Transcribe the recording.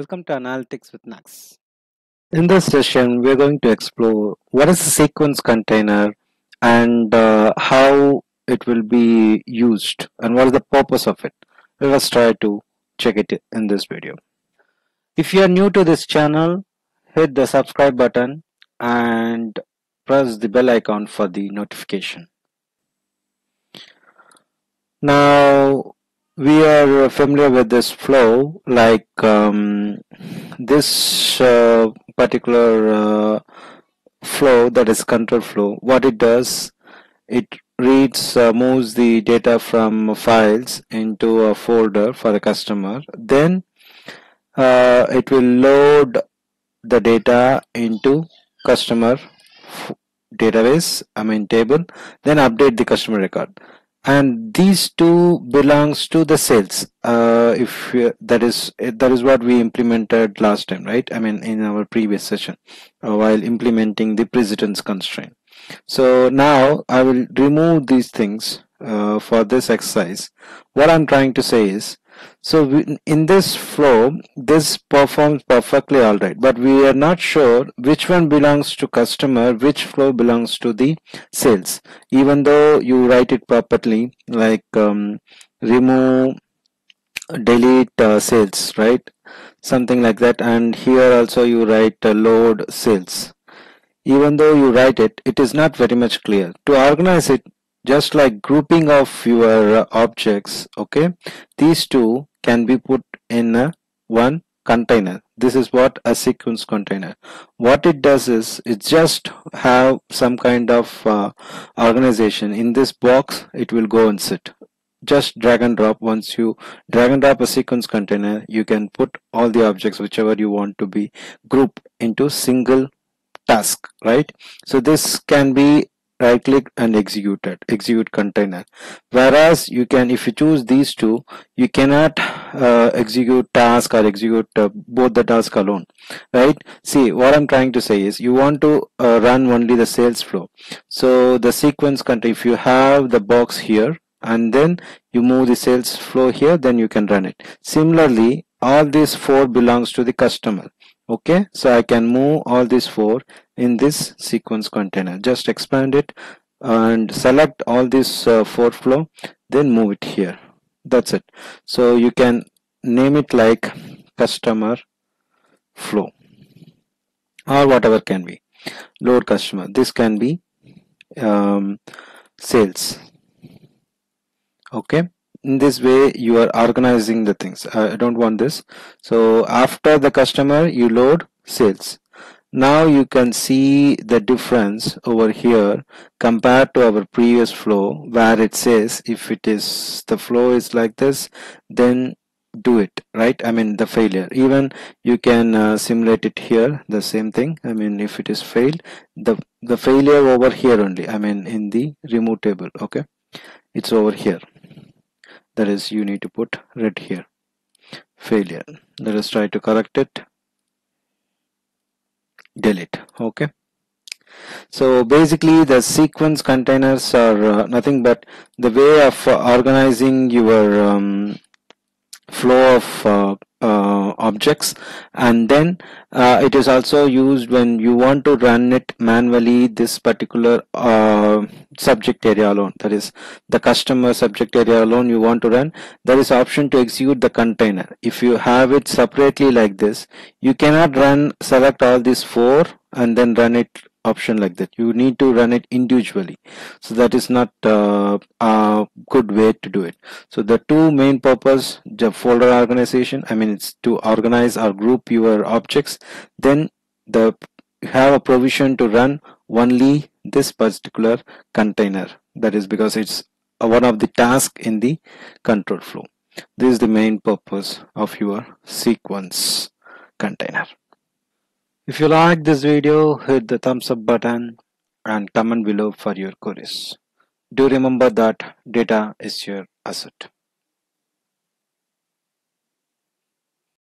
Welcome to Analytics with Nags. In this session, we're going to explore what is a sequence container and how it will be used and what is the purpose of it. Let us try to check it in this video. If you are new to this channel, hit the subscribe button and press the bell icon for the notification. Now, we are familiar with this flow, like this particular flow, that is control flow. What it does, it moves the data from files into a folder for the customer. Then it will load the data into customer database, table, then update the customer record. And these two belongs to the sales. That is what we implemented last time, right? In our previous session, while implementing the precedence constraint. So now I will remove these things for this exercise. What I'm trying to say is, in this flow, this performs perfectly all right, but we are not sure which one belongs to customer, which flow belongs to the sales, even though you write it properly, like remove, delete sales, right? Something like that. And here also you write load sales. Even though you write it, it is not very much clear. To organize it, just like grouping of your objects, okay, these two can be put in one container. This is what a sequence container. What it does is, it just have some kind of organization. In this box, it will go and sit. Just drag and drop. Once you drag and drop a sequence container, you can put all the objects whichever you want to be grouped into single task, right? So this can be right click and execute container. Whereas you can, if you choose these two, you cannot execute task or execute both the task alone, right? See, what I'm trying to say is, you want to run only the sales flow. So the sequence container, if you have the box here and then you move the sales flow here, then you can run it. Similarly, all these four belongs to the customer. Okay, so I can move all these four in this sequence container. Just expand it and select all this four flow, then move it here. That's it. So you can name it like customer flow or whatever can be. Load customer. This can be sales. Okay. In this way you are organizing the things. I don't want this. So after the customer, you load sales. Now you can see the difference over here compared to our previous flow, where it says if it is the flow is like this, then do it, right? The failure. Even you can simulate it here, the same thing. If it is failed, the failure over here only, in the remove table. Okay, it's over here. That is, you need to put red here, failure. Let us try to correct it. Delete. Okay, so basically the sequence containers are nothing but the way of organizing your flow of objects, and then it is also used when you want to run it manually, this particular subject area alone, that is the customer subject area alone you want to run. There is option to execute the container. If you have it separately like this, you cannot select all these four and then run it option like that. You need to run it individually. So that is not a good way to do it. So the two main purpose, the folder organization, it's to organize or group your objects. Then you have a provision to run only this particular container. That is because it's one of the tasks in the control flow. This is the main purpose of your sequence container. If you like this video, hit the thumbs up button and comment below for your queries. Do remember that data is your asset.